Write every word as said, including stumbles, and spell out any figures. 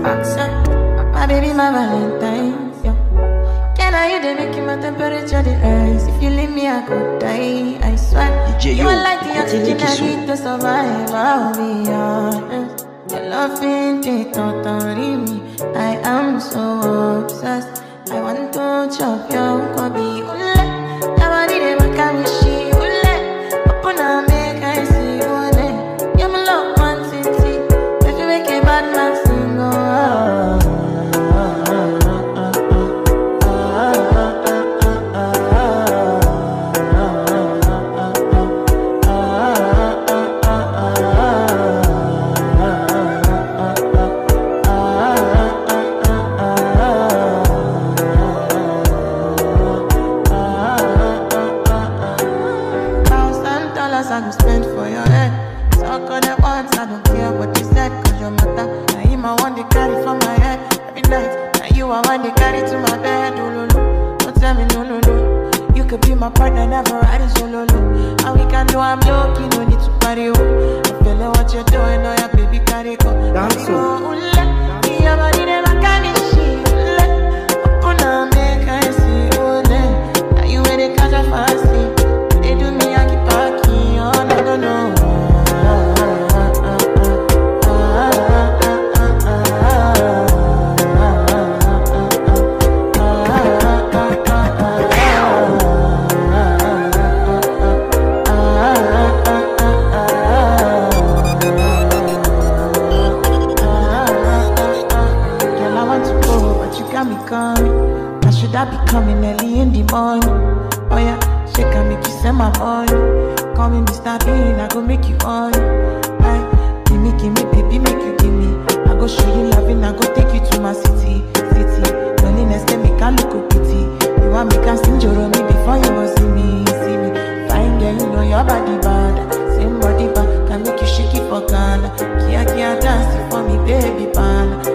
Accept, my baby, my Valentine. Yeah. Can I you they making my temperature the rise? If you leave me, I could die. I swear. You are like the oxygen I need to survive. I'll be honest. Your loving it totally me. I am so obsessed. I want to chop your kobe. Ule, nobody they make a wishi. Ule, open up, make I see. Ule, you my love, Nwantiti. If you make a bad man sing, oh. I go spend for your head. Talk on the ones, I don't care what you said. Cause your matter, now him I want to carry from my head every night. Now you I want to carry to my bed. Oh, no, no. Don't tell me no, no, no. You could be my partner, never riding solo, no. And we can do, I'm lucky, no need to party, oh. I feel like what you're doing, oh yeah, baby, carry go. That's so. Your body never can be shit. Open up, make I see, oh, now you ready, cause I fast. They do me, I keep parking. No, no, no. Girl, I want to go, but you got me coming. I should I be coming early in the morning? Oh yeah, she can make you send my money. Call me Mister Bean, I go make you on. Aye, gimme, gimme, baby, make you gimme. I go show you loving, I go take you to my city, city. Loneliness can make a look of pity. You want me can sing your me before you go see me, see me. Fine girl, you know your body bad. Same body bad, can make you shake it for Ghana. Kia, kia, dance for me, baby, pan.